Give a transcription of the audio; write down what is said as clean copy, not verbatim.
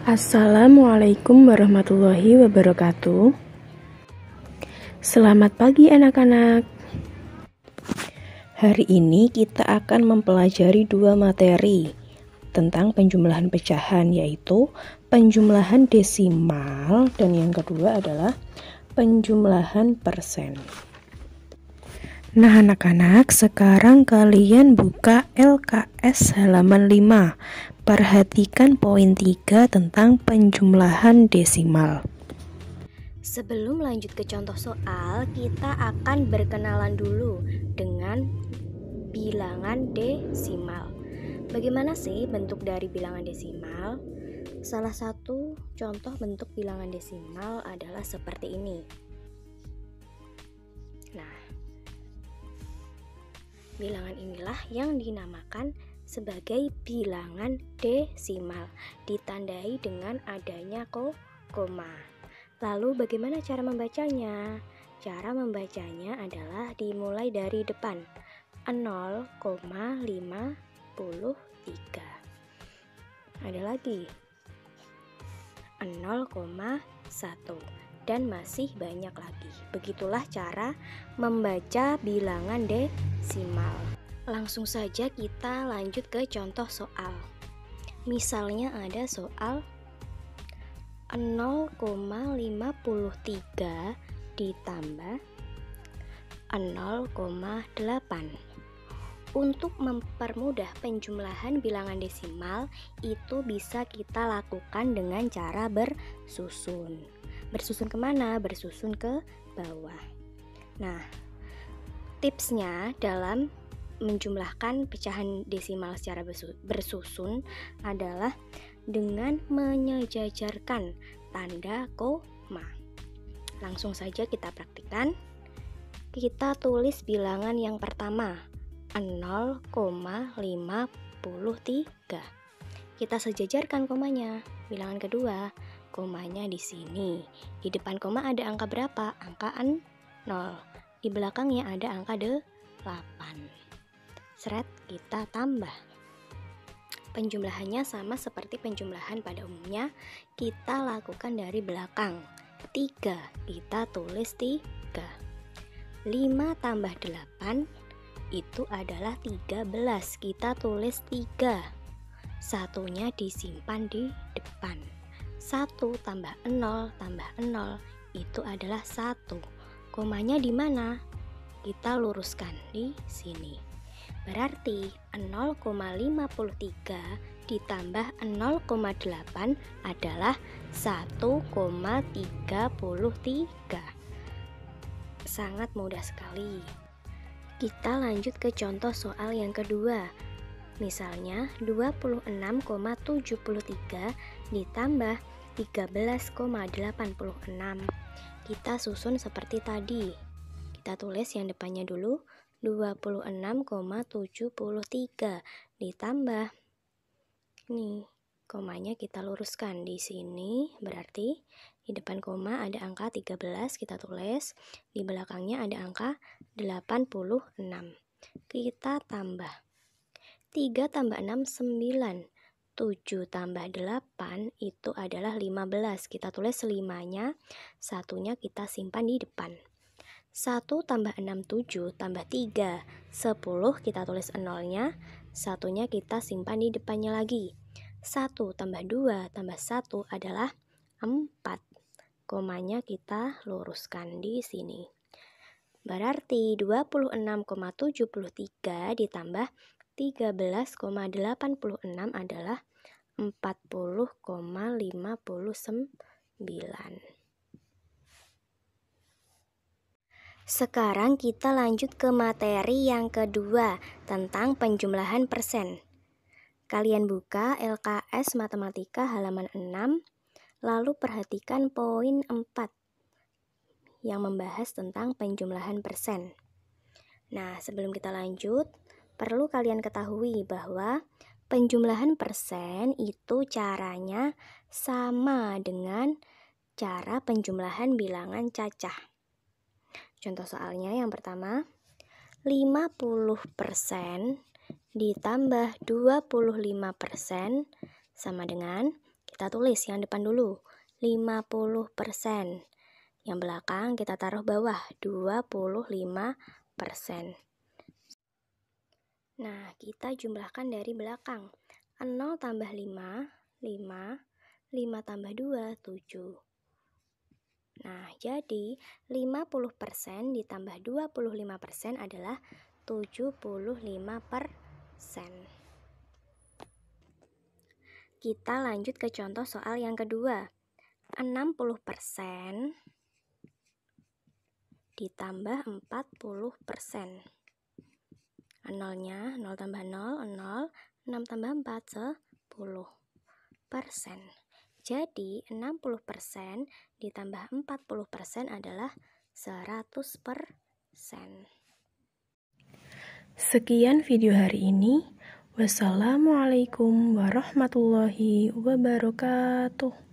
Assalamualaikum warahmatullahi wabarakatuh. Selamat pagi anak-anak. Hari ini kita akan mempelajari dua materi tentang penjumlahan pecahan, yaitu penjumlahan desimal dan yang kedua adalah penjumlahan persen. Nah anak-anak, sekarang kalian buka LKS halaman 5. Perhatikan poin 3 tentang penjumlahan desimal. Sebelum lanjut ke contoh soal, kita akan berkenalan dulu dengan bilangan desimal. Bagaimana sih bentuk dari bilangan desimal? Salah satu contoh bentuk bilangan desimal adalah seperti ini. Nah, bilangan inilah yang dinamakan sebagai bilangan desimal, ditandai dengan adanya koma. Lalu bagaimana cara membacanya? Cara membacanya adalah dimulai dari depan, 0,53. Ada lagi 0,1 dan masih banyak lagi. Begitulah cara membaca bilangan desimal. Langsung saja kita lanjut ke contoh soal. Misalnya ada soal 0,53 ditambah 0,8. Untuk mempermudah penjumlahan bilangan desimal itu bisa kita lakukan dengan cara bersusun. Bersusun kemana? Bersusun ke bawah. Nah, tipsnya dalam menjumlahkan pecahan desimal secara bersusun adalah dengan menyejajarkan tanda koma. Langsung saja kita praktikkan. Kita tulis bilangan yang pertama 0,53. Kita sejajarkan komanya. Bilangan kedua, komanya di sini. Di depan koma ada angka berapa? Angka 0. Di belakangnya ada angka 8. Seret, kita tambah. Penjumlahannya sama seperti penjumlahan pada umumnya. Kita lakukan dari belakang. 3, kita tulis 3. 5 tambah 8 itu adalah 13. Kita tulis 3. Satunya disimpan di depan. 1 tambah 0 itu adalah 1. Komanya di mana? Kita luruskan di sini. Berarti 0,53 ditambah 0,8 adalah 1,33. Sangat mudah sekali. Kita lanjut ke contoh soal yang kedua. Misalnya 26,73 ditambah 13,86. Kita susun seperti tadi. Kita tulis yang depannya dulu. 26,73 ditambah nih, komanya kita luruskan di sini, berarti di depan koma ada angka 13, kita tulis, di belakangnya ada angka 86. Kita tambah 3 tambah 6 9, 7 tambah 8 itu adalah 15. Kita tulis 5-nya, satunya kita simpan di depan. 1 tambah 6 7 tambah 3 10, kita tulis 0-nya, satunya kita simpan di depannya lagi. 1 tambah 2 tambah 1 adalah 4. Komanya kita luruskan di sini. Berarti 26,73 ditambah 13,86 adalah 40,59. Sekarang kita lanjut ke materi yang kedua tentang penjumlahan persen. Kalian buka LKS Matematika halaman 6, lalu perhatikan poin 4 yang membahas tentang penjumlahan persen. Nah, sebelum kita lanjut, perlu kalian ketahui bahwa penjumlahan persen itu caranya sama dengan cara penjumlahan bilangan cacah. Contoh soalnya yang pertama, 50% ditambah 25% sama dengan, kita tulis yang depan dulu, 50%. Yang belakang kita taruh bawah, 25%. Nah, kita jumlahkan dari belakang. 0 tambah 5, 5. 5 tambah 2, 7. Nah, jadi 50% ditambah 25% adalah 75%. Kita lanjut ke contoh soal yang kedua. 60% ditambah 40%. 0-nya, 0 tambah 0, 0. 6 tambah 4, 10%. Jadi 60% ditambah 40% adalah 100%. Sekian video hari ini. Wassalamualaikum warahmatullahi wabarakatuh.